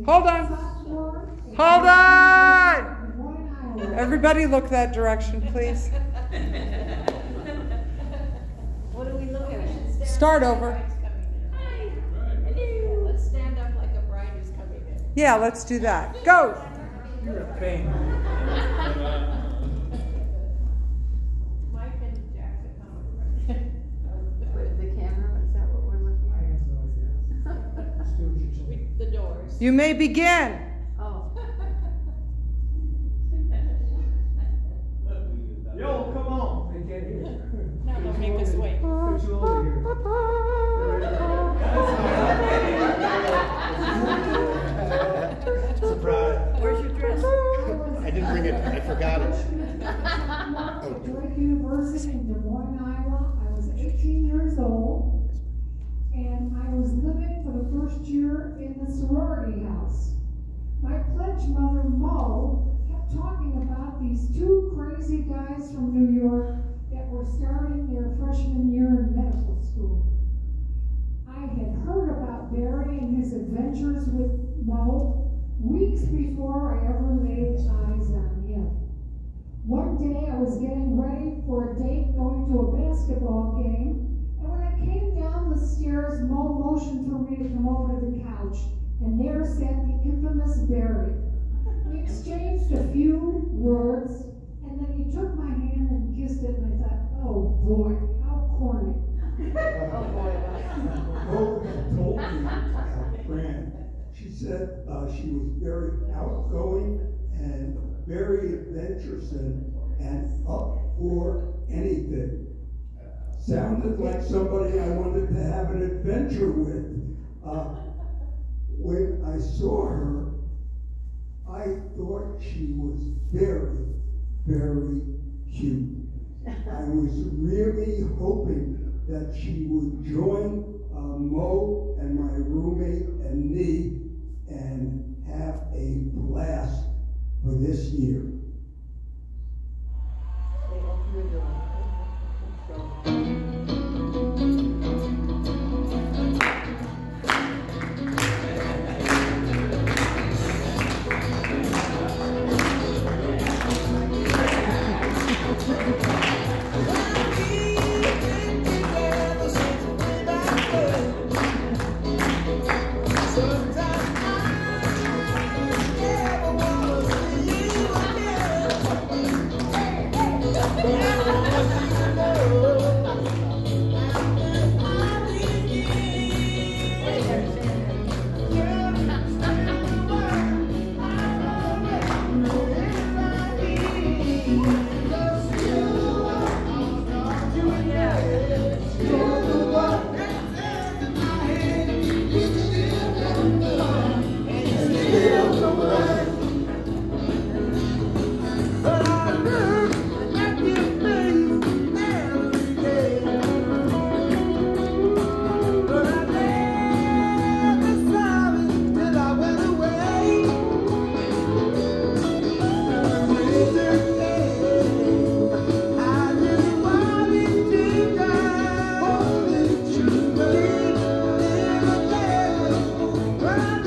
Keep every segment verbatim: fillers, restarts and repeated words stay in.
Hold on. Hold on. Everybody look that direction, please. What are we looking at? Start over. Let's stand up like a bride who's coming in. Yeah, let's do that. Go. You're a pain. Mike and Jack are coming. The camera, is that what we're looking at? The doors. You may begin. Oh. Yo, come on. They can't hear. Now they'll make us wait. Put you over here. Surprise. Where's your dress? I didn't bring it. I forgot it. At Drake University in Des Moines, Iowa. I was eighteen years old, and I was living for the first year in the sorority house. My pledge mother, Mo, kept talking about these two crazy guys from New York that were starting their freshman year in medical school. I had heard about Barry and his adventures with Mo weeks before I ever laid eyes on him. One day I was getting ready for a date going to a basketball game, and when I came down the stairs, Mo motioned for me to come over to the couch, and there sat the infamous Barry. We exchanged a few words, and then he took my hand and kissed it, and I thought, oh boy, how corny. Oh boy. Mo had told me about Fran. She said uh, she was very outgoing and very adventuresome and up for anything. Sounded like somebody I wanted to have an adventure with. Uh, when I saw her, I thought she was very, very cute. I was really hoping that she would join uh, Mo and my roommate and me and have a blast for this year. They open the door. Right.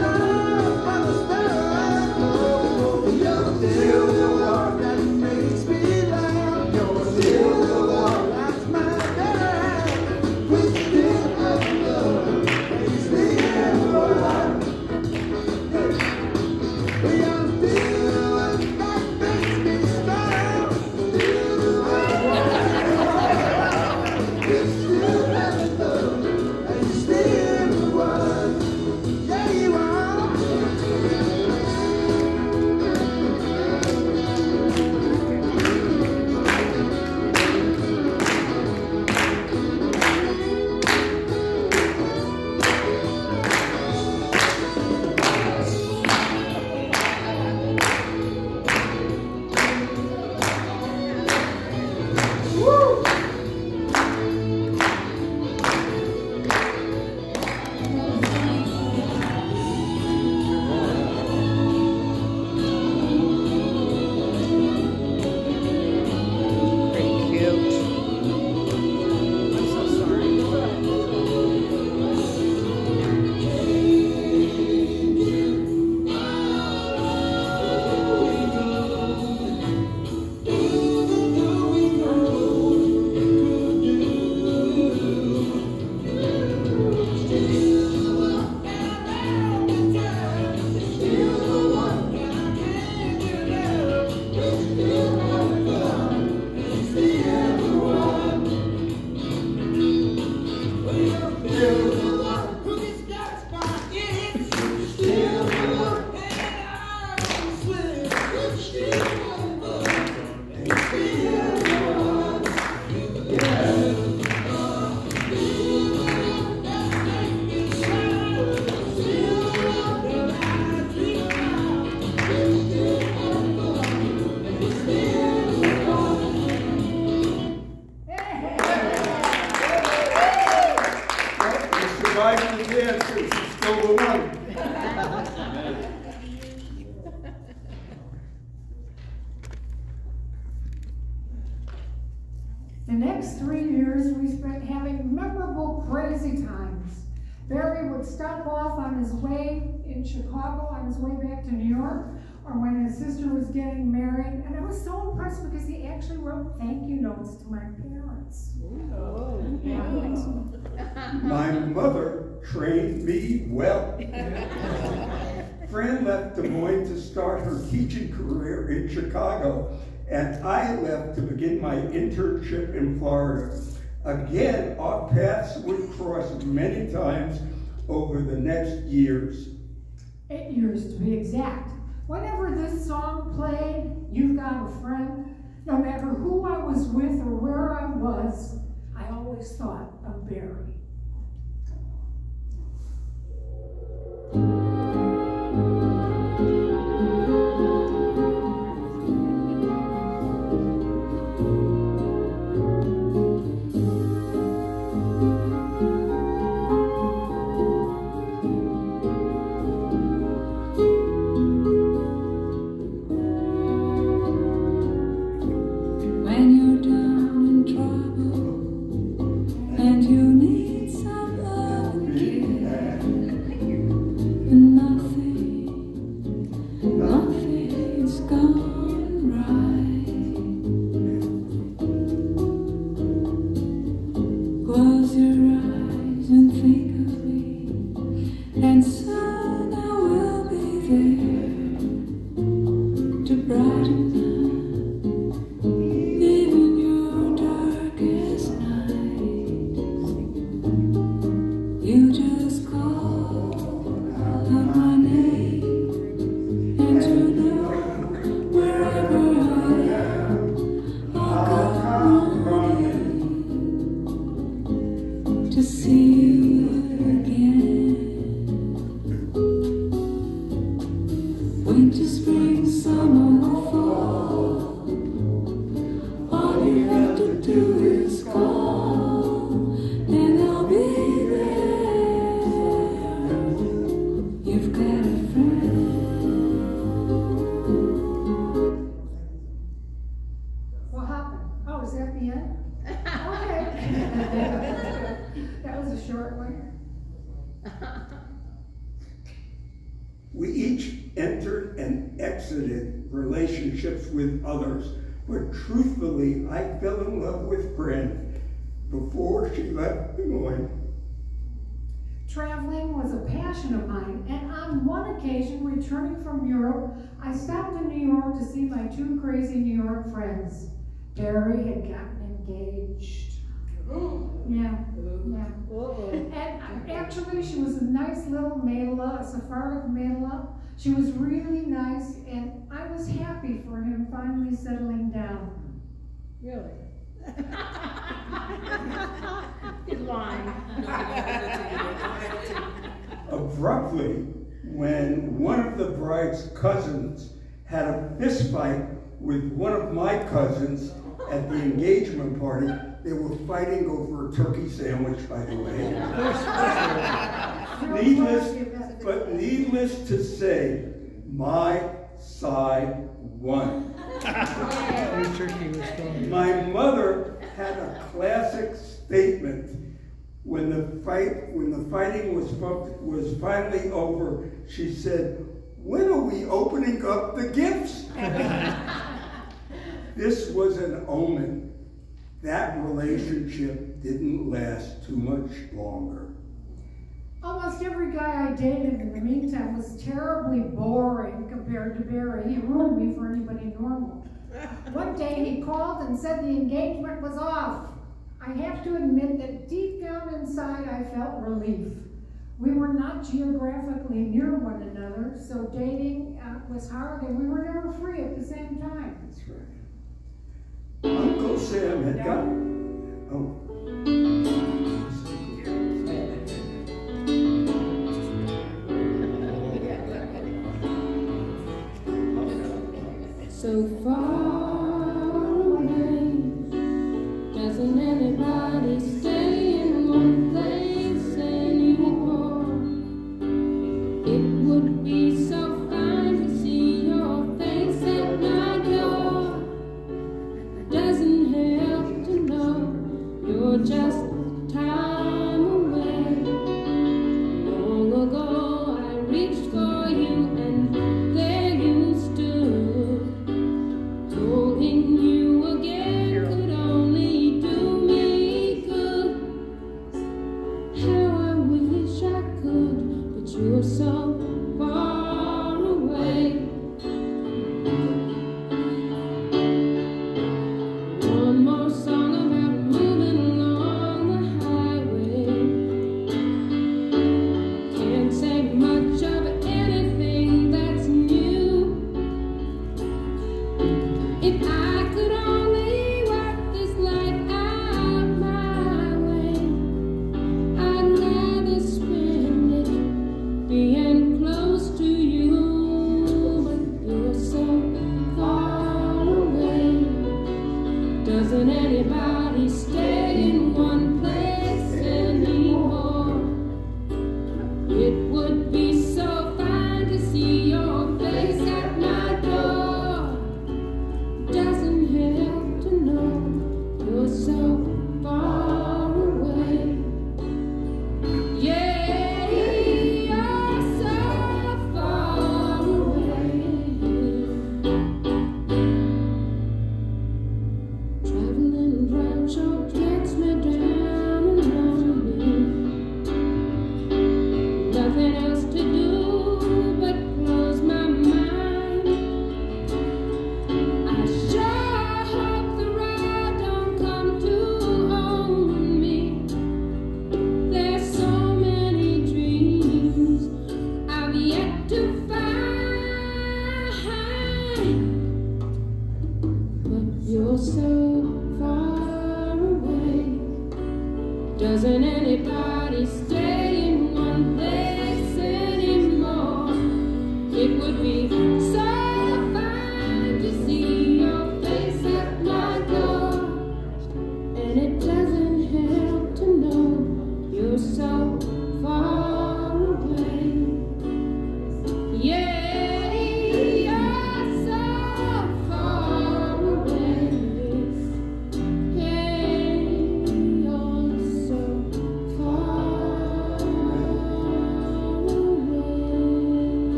next three years we spent having memorable, crazy times. Barry would stop off on his way in Chicago, on his way back to New York, or when his sister was getting married. And I was so impressed because he actually wrote thank you notes to my parents. Oh, Yeah. My mother trained me well. Fran left Des Moines to start her teaching career in Chicago, and I left to begin my internship in Florida. Again, our paths would cross many times over the next years. Eight years to be exact. Whenever this song played, You've Got a Friend, no matter who I was with or where I was, I always thought of Barry. When you're down in trouble and you need some love and care, and nothing, nothing's gone right. Close your eyes and think of me, and soon I will be there to brighten up even your darkest night. You just call out my name, and you know wherever I am, I'll come running to see you again. Winter, spring, summer, or fall, all you have to do is call, and I'll be there. You've got a friend. What happened? Oh, is that the end? Okay. That was a short one. We each entered and exited relationships with others, but truthfully, I fell in love with Fran before she left Des Moines. Traveling was a passion of mine, and on one occasion, returning from Europe, I stopped in New York to see my two crazy New York friends. Barry had gotten engaged. Yeah, yeah. And actually, she was a nice little Medela, a Sephardic Medela. She was really nice, and I was happy for him finally settling down. Really? He's lying. Abruptly, when one of the bride's cousins had a fist fight with one of my cousins at the engagement party, they were fighting over a turkey sandwich, by the way. Needless, but needless to say, my side won. Your turkey was strong. My mother had a classic statement when the fight, when the fighting was was finally over. She said, "When are we opening up the gifts?" This was an omen. That relationship didn't last too much longer. Almost every guy I dated in the meantime was terribly boring compared to Barry. He ruined me for anybody normal. One day he called and said the engagement was off. I have to admit that deep down inside I felt relief. We were not geographically near one another, so dating uh, was hard, and we were never free at the same time. That's right. Uncle Sam had got. Oh. So far away, doesn't anybody stay in one place anymore? It would be so fine to see your face at my door. Doesn't help to know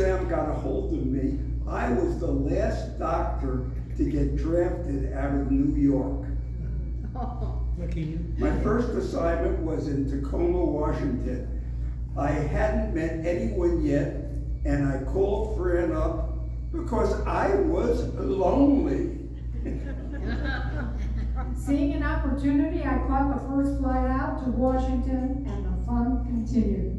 Sam got a hold of me, I was the last doctor to get drafted out of New York. Lucky you. My first assignment was in Tacoma, Washington. I hadn't met anyone yet, and I called Fran up because I was lonely. Seeing an opportunity, I caught the first flight out to Washington, and the fun continued.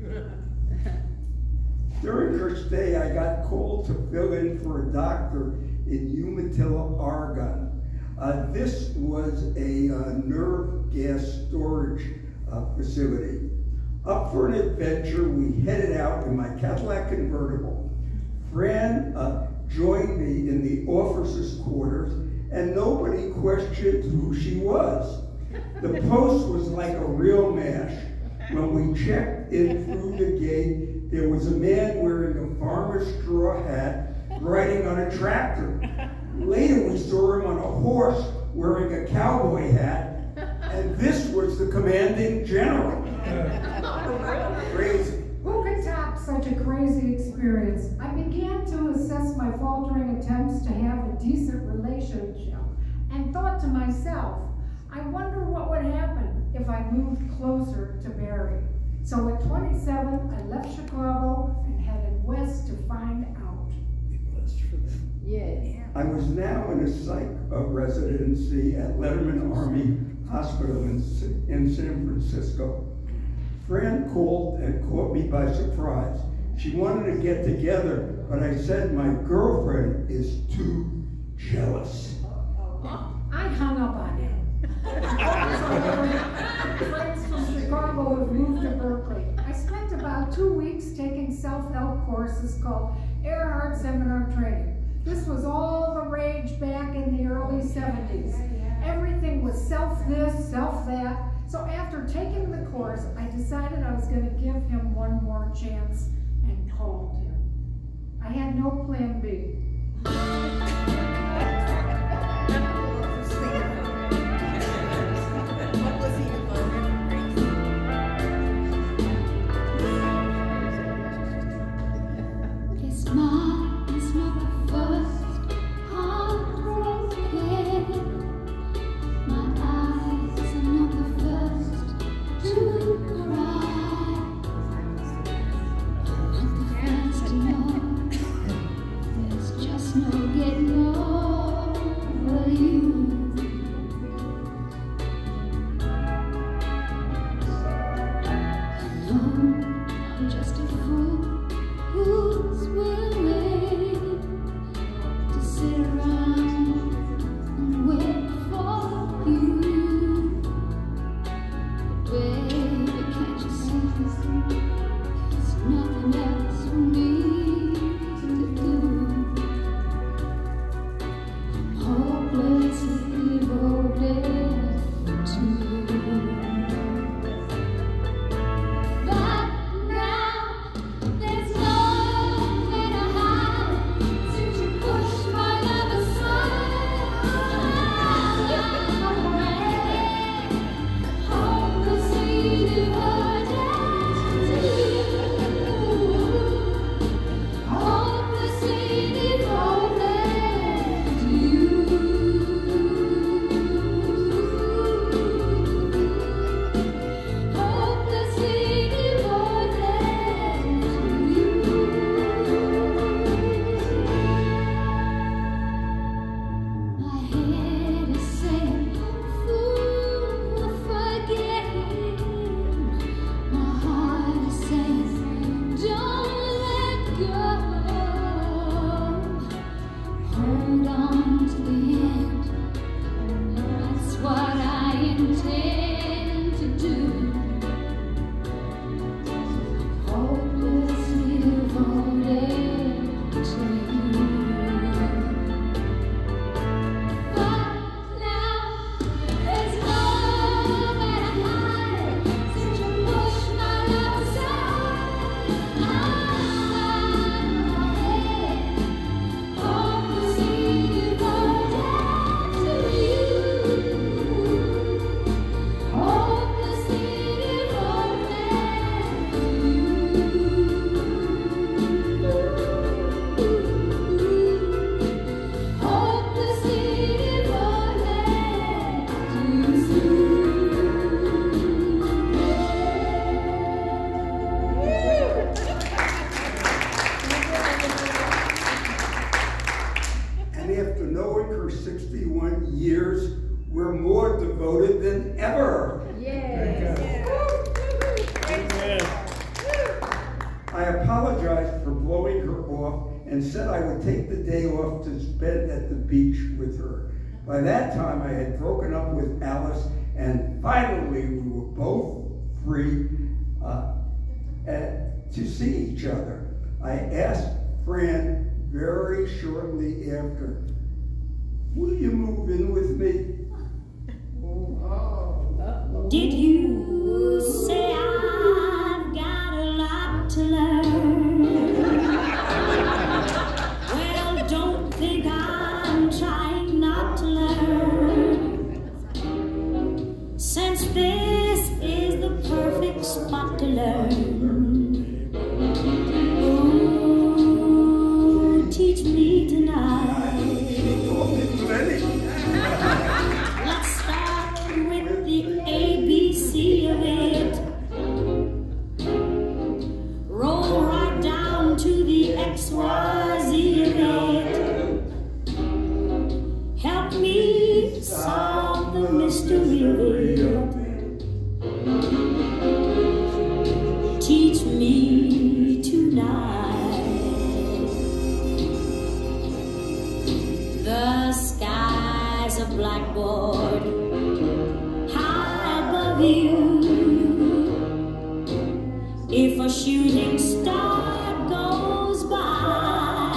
During her stay, I got called to fill in for a doctor in Umatilla, Oregon. Uh, this was a uh, nerve gas storage uh, facility. Up for an adventure, we headed out in my Cadillac convertible. Fran uh, joined me in the officers' quarters, and nobody questioned who she was. The post was like a real mash. When we checked in through the gate, there was a man wearing a farmer's straw hat riding on a tractor. Later we saw him on a horse wearing a cowboy hat, and this was the commanding general. Crazy. Who could top such a crazy experience? I began to assess my faltering attempts to have a decent relationship and thought to myself, I wonder what would happen if I moved closer to Barry. So at twenty-seven, I left Chicago and headed west to find out. Yeah. I was now in a psych uh, residency at Letterman Army Hospital in, in San Francisco. Fran called and caught me by surprise. She wanted to get together, but I said my girlfriend is too jealous. I hung up on him. Friends from Chicago have moved to Berkeley. I spent about two weeks taking self-help courses called Earhart Seminar Training. This was all the rage back in the early seventies. Everything was self this, self that. So after taking the course, I decided I was going to give him one more chance and called him. I had no plan B. His smile is not the first heartbroken. My eyes are not the first to cry. Not the first to know. There's just no getting over. would take the day off to spend at the beach with her. By that time, I had broken up with Alice, and finally we were both free uh, at, to see each other. I asked Fran very shortly after, "Will you move in with me?" Did you say I've got a lot to learn? Well, don't think I'm trying not to learn, since this is the perfect spot to learn. Oh, teach me tonight. Let's start with the A B C of it. Roll right down to the X Y Z of it. Help me solve the mystery of it. Teach me tonight. The sky's a blackboard high above you. If a shooting star goes by,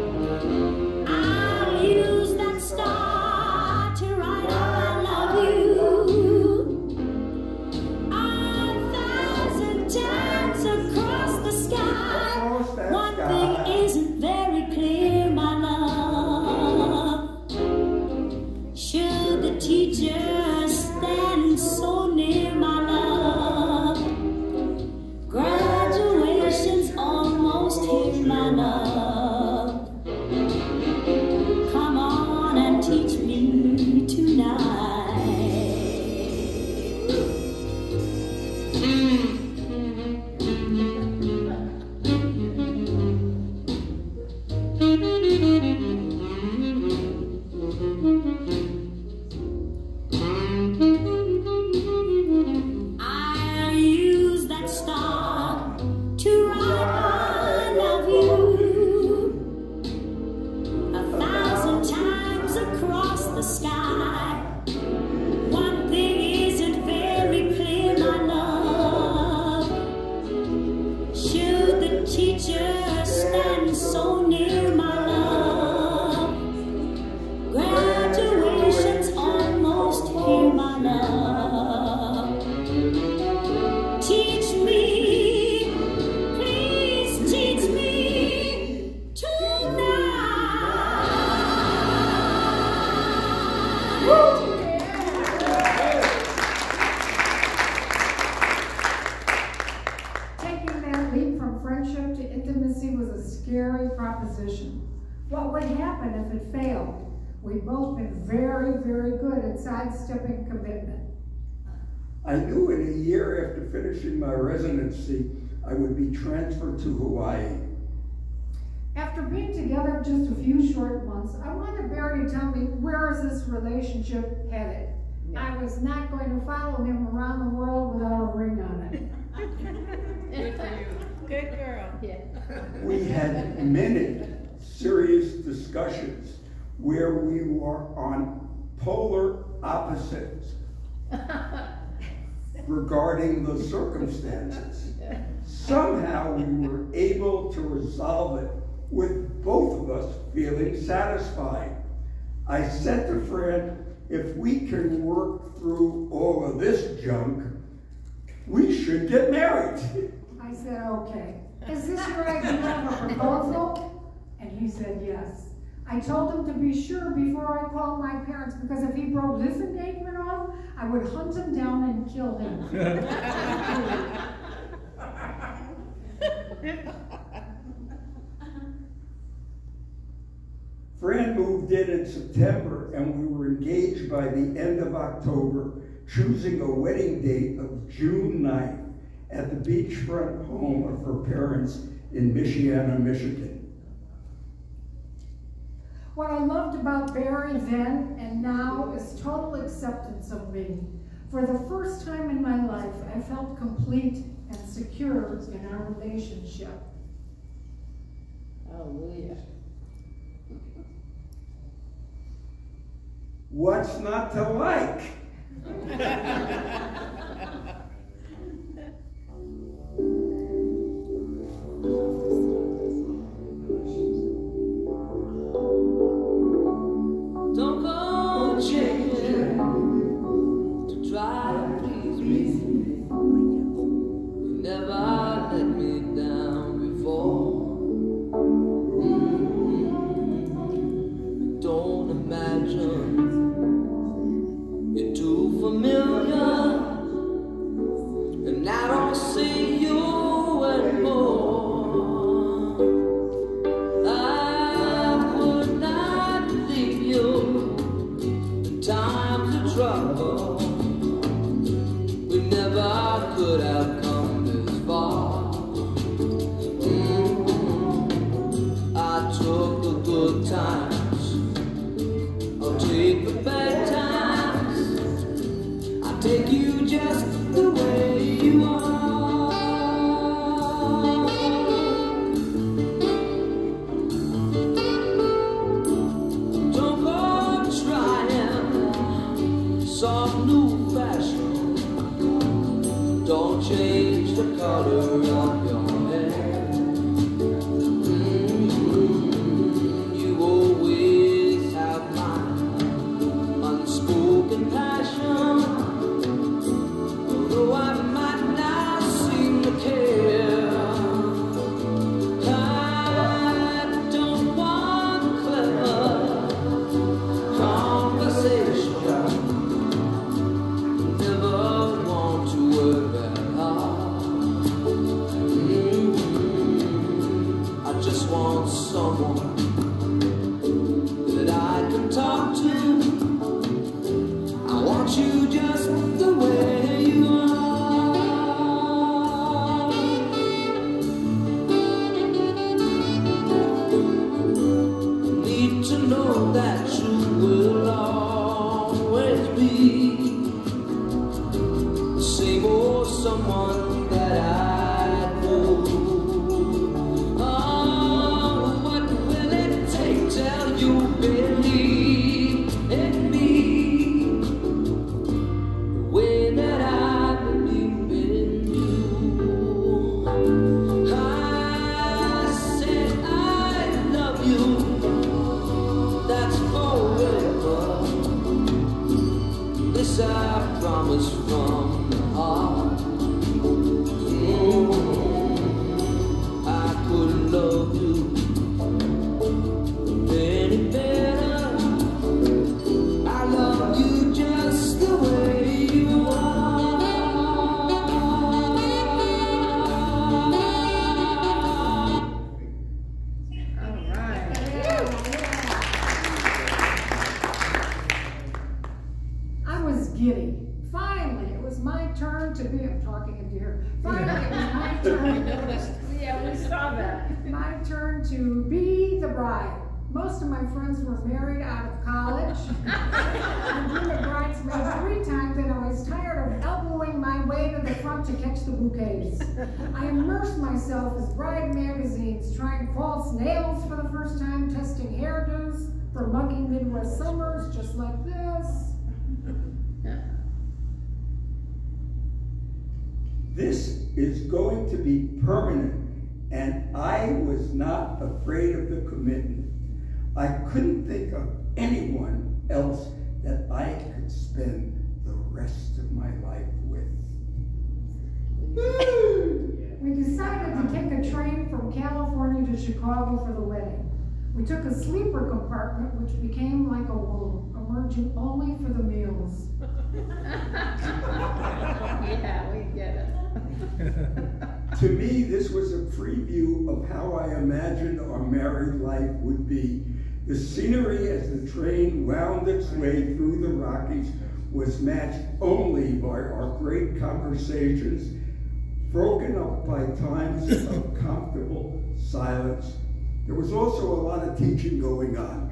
I'll use that star to write I love you a thousand times across the sky. One thing isn't very clear, my love. Should the teacher stand so near, my love? Graduation's almost here, my love. Come on and teach me tonight. I'll use that star to write I love you a thousand times across the sky. One thing isn't very clear, my love. Should the teacher stand so near, my love? Graduation's almost here, my love. Teach me, please teach me Taking that leap from friendship to intimacy was a scary proposition. What would happen if it failed? We've both been very, very good at sidestepping commitment. I knew in a year after finishing my residency, I would be transferred to Hawaii. After being together just a few short months, I wanted Barry to tell me, where is this relationship headed? I was not going to follow him around the world without a ring on it. Good for you. Good girl. Yeah. We had many serious discussions where we were on polar opposites regarding the circumstances. Somehow we were able to resolve it with both of us feeling satisfied. I said to Fred, if we can work through all of this junk, we should get married. I said, okay. Is this your idea of a proposal? And he said, yes. I told him to be sure before I called my parents, because if he broke this engagement off, I would hunt him down and kill him. Fran moved in in September, and we were engaged by the end of October, choosing a wedding date of June ninth at the beachfront home of her parents in Michiana, Michigan. What I loved about Barry then and now is total acceptance of me. For the first time in my life, I felt complete and secure in our relationship. Hallelujah. What's not to like? Don't go changing to try to please me. You never let me down before. Mm-hmm. Don't imagine you're too familiar, and I don't see you anymore. Times of trouble, we never could have come this far. Mm-hmm. I took the good times, I'll take the bad times. I'll take you just the way you are. Some new fashion, don't change the color of your hair. Mm-hmm. You always have my unspoken passion, although I might not seem to care. I don't want clever conversation. Want someone that I can talk to. I want you just the way you are. Need to know that you will always be the same old someone that I know. You believe in me the way that I believe in you. I said I love you, that's forever. This I promise from the heart. Mm-hmm. I could love you better. I love you just the way you are. All right. I was giddy. Finally, it was my turn to be, I'm talking into here. Finally, it was my turn. Yeah, we saw that. My turn to be the bride. Most of my friends were married out of college. I've been a bridesmaid three times and I was tired of elbowing my way to the front to catch the bouquets. I immersed myself in bride magazines, trying false nails for the first time, testing hairdos for muggy Midwest summers, just like this. This is going to be permanent, and I was not afraid of the commitment. I couldn't think of anyone else that I could spend the rest of my life with. We decided to take a train from California to Chicago for the wedding. We took a sleeper compartment, which became like a womb, emerging only for the meals. Yeah, we get it. To me, this was a preview of how I imagined our married life would be. The scenery as the train wound its way through the Rockies was matched only by our great conversations, broken up by times of comfortable silence. There was also a lot of teaching going on.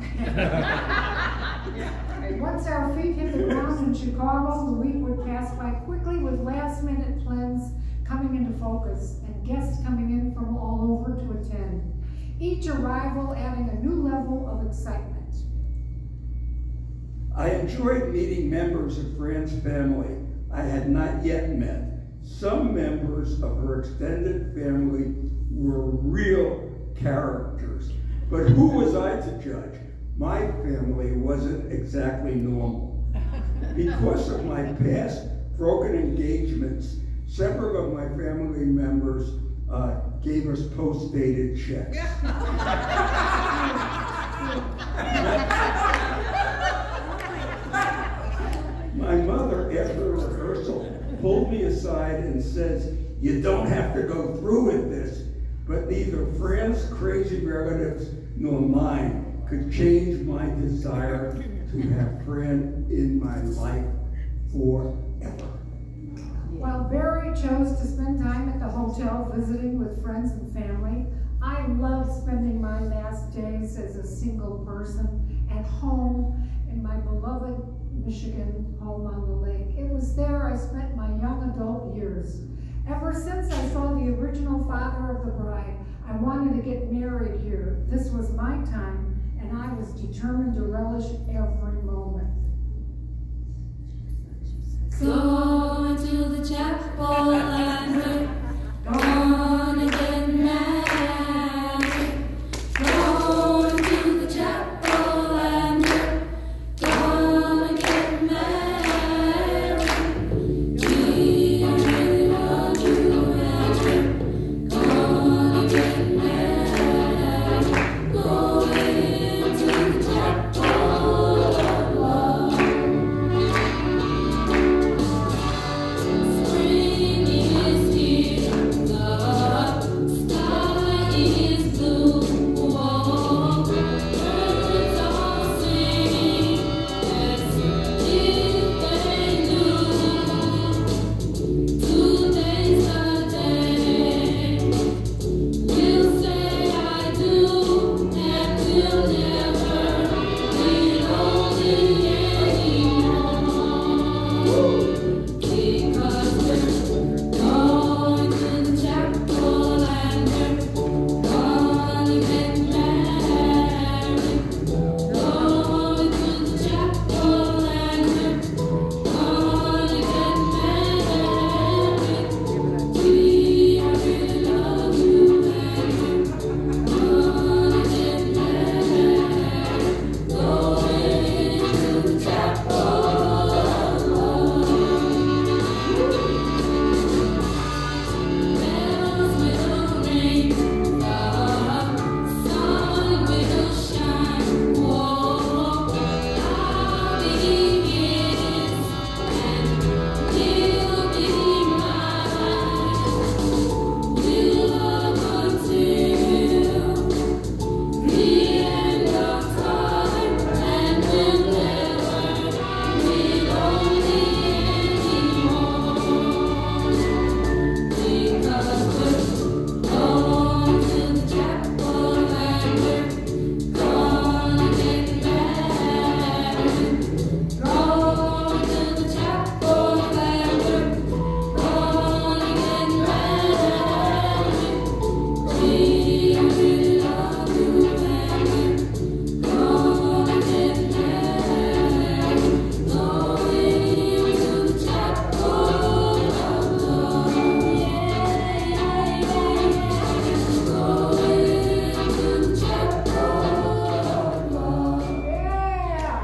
Once our feet hit the ground in Chicago, the week would pass by quickly with last-minute plans coming into focus and guests coming in from all over to attend. Each arrival adding a new level of excitement. I enjoyed meeting members of Fran's family I had not yet met. Some members of her extended family were real characters, but who was I to judge? My family wasn't exactly normal. Because of my past broken engagements, several of my family members uh, gave us post-dated checks. My mother, after rehearsal, pulled me aside and says, "You don't have to go through with this," but neither Fran's crazy relatives nor mine could change my desire to have Fran in my life forever. While Barry chose to spend time at the hotel visiting with friends and family, I love spending my last days as a single person at home in my beloved Michigan home on the lake. It was there I spent my young adult years. Ever since I saw the original father of the bride, I wanted to get married here. This was my time, and I was determined to relish every moment. Going to the chapel and we're gonna get married. Going to the chapel and we're gonna get married. We really love you and we're gonna get married. Going to the chapel of love. Spring is here, the sky is blue. Oh, birds are singing as if they knew. Today's the day we'll say I do, and we'll never be lonely anymore. Because we're going to the chapel and we're gonna get married. Going to the chapel and we're gonna get married. We really love you and we're gonna get married. Going to the chapel of love. Bells will ring, the sun will shine. Oh, I'll be his and he'll be mine. We'll love until the end of time, and we'll never be lonely anymore. Because we're going to the chapel and we're gonna get married. Going to the chapel and we're gonna get married. We really love you and we're gonna get married. Going to the chapel of love. Yeah, yeah, yeah. Going to the chapel of love. Yeah!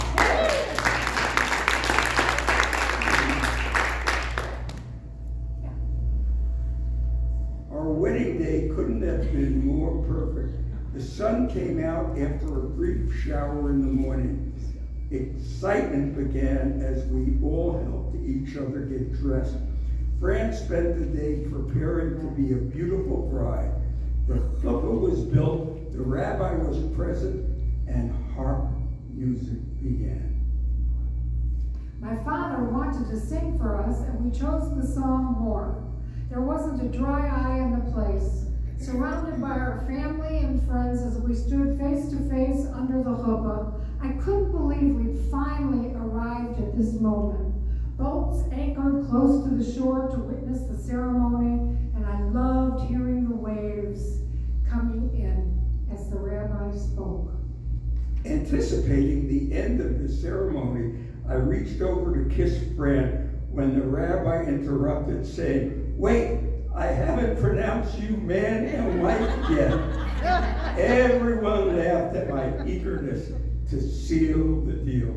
Our wedding day couldn't have been more perfect. The sun came out after a brief shower in the morning. Excitement began as we all helped each other get dressed. Fran spent the day preparing to be a beautiful bride. The chuppah was built, the rabbi was present, and harp music began. My father wanted to sing for us, and we chose the song More. There wasn't a dry eye in the place. Surrounded by our family and friends as we stood face to face under the chuppah, I couldn't believe we'd finally arrived at this moment. Boats anchored close to the shore to witness the ceremony, and I loved hearing the waves coming in as the rabbi spoke. Anticipating the end of the ceremony, I reached over to kiss Fran when the rabbi interrupted, saying, "Wait, I haven't pronounced you man and wife yet." Everyone laughed at my eagerness to seal the deal.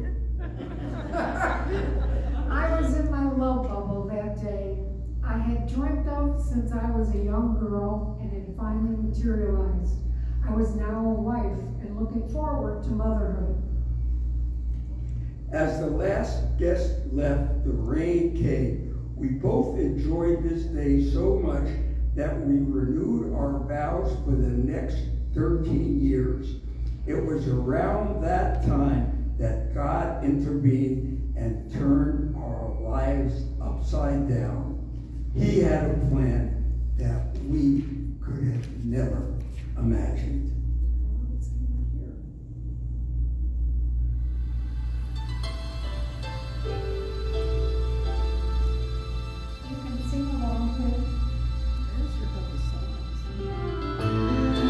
I was in my love bubble that day. I had dreamt of since I was a young girl, and it finally materialized. I was now a wife and looking forward to motherhood. As the last guest left, the rain came. We both enjoyed this day so much that we renewed our vows for the next thirteen years. It was around that time that God intervened and turned our lives upside down. He had a plan that we could have never imagined. You can sing along with. There's your whole songs.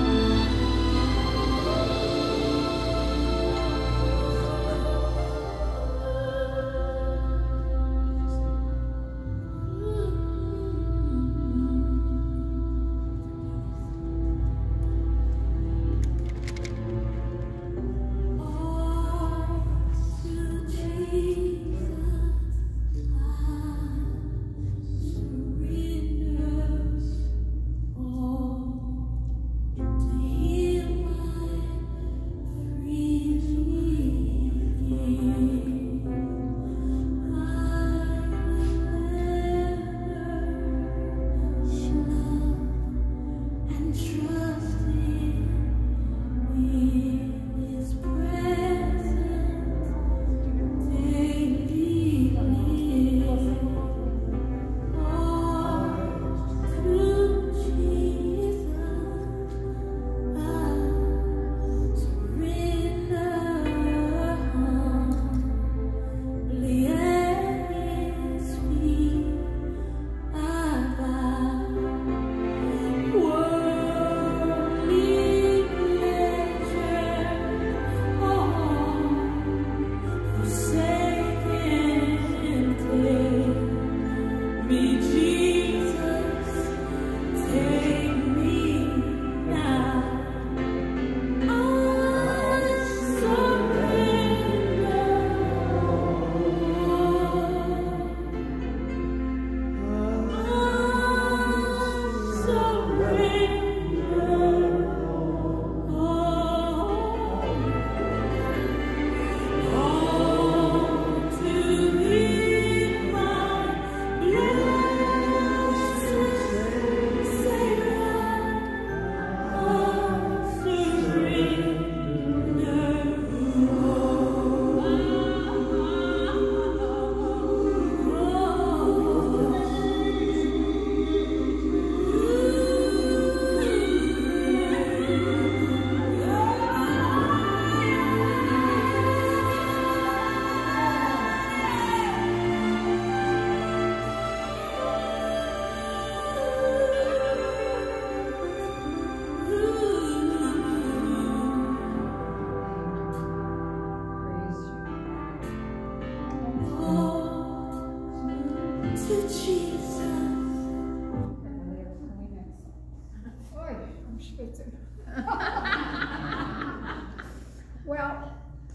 Well,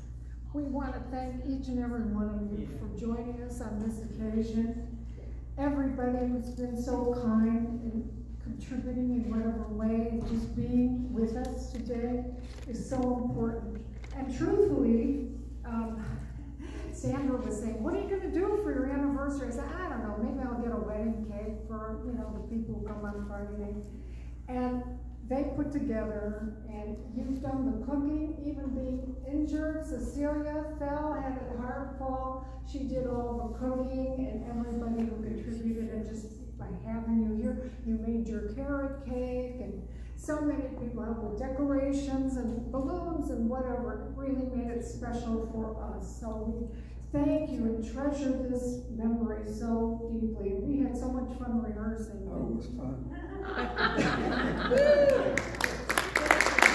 we want to thank each and every one of you for joining us on this occasion. Everybody who's been so kind and contributing in whatever way, just being with us today is so important. And truthfully, um, Sandra was saying, what are you going to do for your anniversary? I said, I don't know, maybe I'll get a wedding cake for, you know, the people who come on Friday. And they put together, and you've done the cooking, even being injured. Cecilia fell, had a heart fall. She did all the cooking, and everybody who contributed, and just by having you here, you made your carrot cake, and so many people helped with decorations and balloons and whatever. It really made it special for us. So we thank you and treasure this memory so deeply. We had so much fun rehearsing. Oh, it was fun.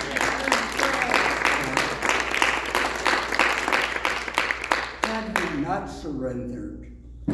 Had we not not surrendered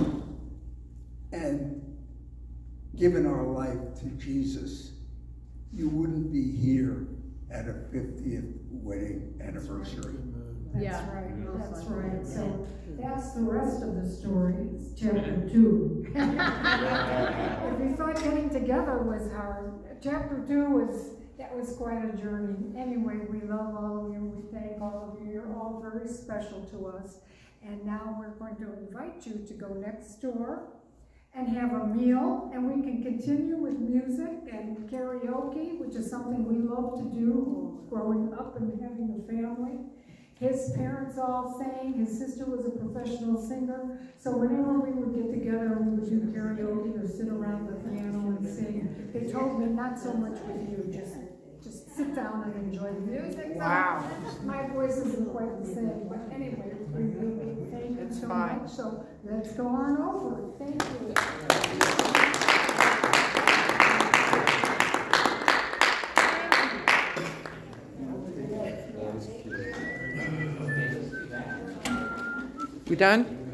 and given our life to Jesus, you wouldn't be here at a fiftieth wedding anniversary. Yeah. That's right, that's right. So that's the rest of the story. It's chapter two. If you thought getting together was hard, chapter two was, that was quite a journey. Anyway, we love all of you. We thank all of you. You're all very special to us. And now we're going to invite you to go next door and have a meal, and we can continue with music and karaoke, which is something we love to do growing up and having a family. His parents all sang, his sister was a professional singer, so whenever we would get together, we would do karaoke or sit around the piano and sing. They told me not so much with you, just just sit down and enjoy the music. Wow. My voice isn't quite the same, but anyway, we really thank you It's so fine. much. So let's go on over. Thank you. We done?